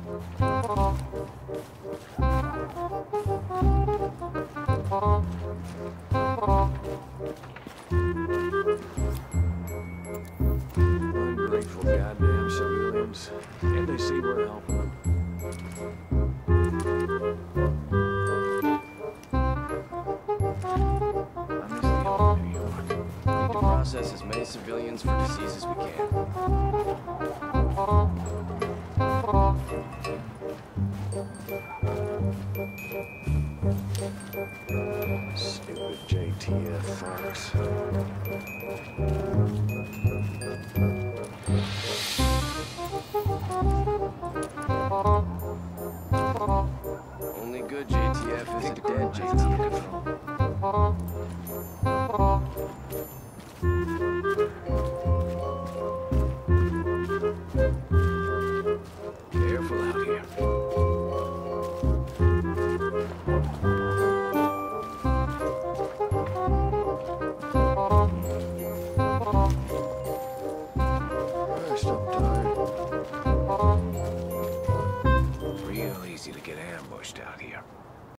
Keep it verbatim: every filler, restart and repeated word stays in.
Ungrateful goddamn civilians. Can't they see we're helping them? I miss the old New York. We need to process as many civilians for disease as we can. Stupid J T F fucks. Only good J T F is a dead J T F. Careful out here. Rest up time. Real easy to get ambushed out here.